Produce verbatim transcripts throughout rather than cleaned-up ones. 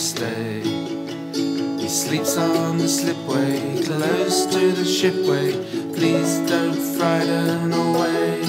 stay. He sleeps on the slipway, close to the shipway. Please don't frighten away.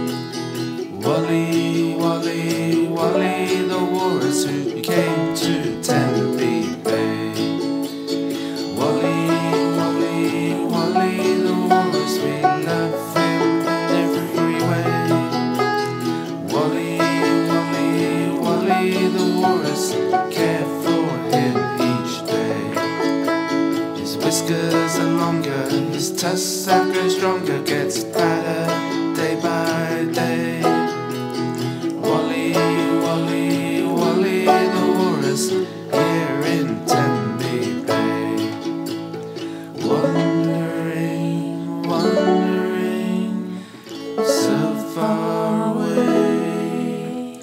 Wally, Wally, Wally the Walrus, who came to Tenby Bay. Wally, Wally, Wally the Walrus, we love him in every way. Wally, Wally, Wally the Walrus, care for him each day. His whiskers are longer, his tusks are grown stronger, gets fatter day by day. Wally, Wally, Wally the Walrus, here in Tenby Bay. Wandering, wandering, so far away.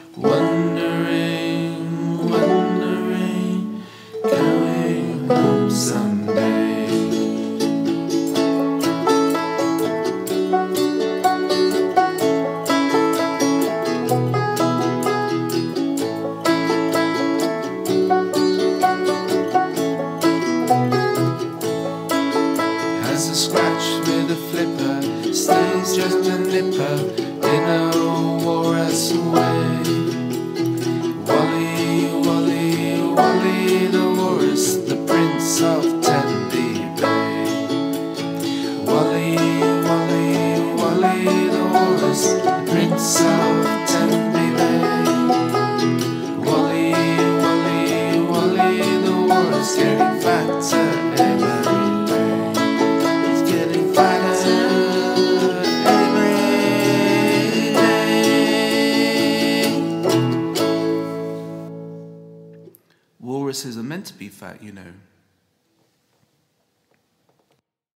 Wondering, wondering, going home someday. Has a scratch with a flipper, stays just a nipper in a walrus way. Wally, Wally, Wally the Walrus, the Prince of Tenby Bay. Wally, Wally, Wally the Walrus, the Prince of Tenby Bay. Wally, Wally, Wally the Walrus, getting fatter every day. He's getting fatter every day. Walruses are meant to be fat, you know.